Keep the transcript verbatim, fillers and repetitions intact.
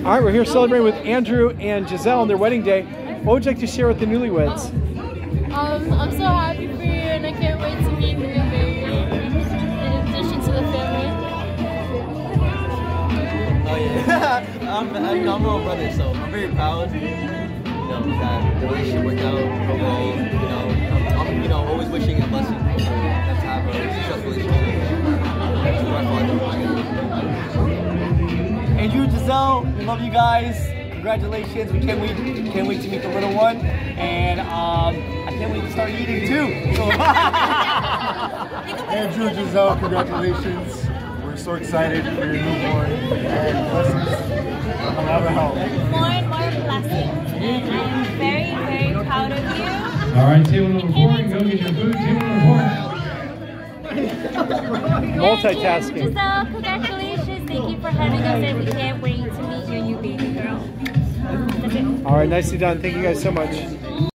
All right, we're here celebrating with Andrew and Giselle on their wedding day. What would you like to share with the newlyweds? Um, I'm so happy for you, and I can't wait to meet the new baby in addition to the family. Oh yeah, I'm, I, you know, I'm my own brother, so I'm very proud. You know that the relationship worked out overall. You know, I'm, I'm you know always wishing a blessing for them to have a successful relationship. To my father. Andrew, Giselle, we love you guys. Congratulations! We can't wait, can't wait to meet the little one, and um, I can't wait to start eating too. So. Andrew, Giselle, congratulations! We're so excited for your newborn and blessings on our help. More and more blessings, and I'm very, very proud of you. All right, table number four, and go get your food. Table number four. Multitasking. Giselle, congratulations! Thank you for having us, and we can't wait to meet your new baby girl. That's it. All right, nicely done. Thank you guys so much.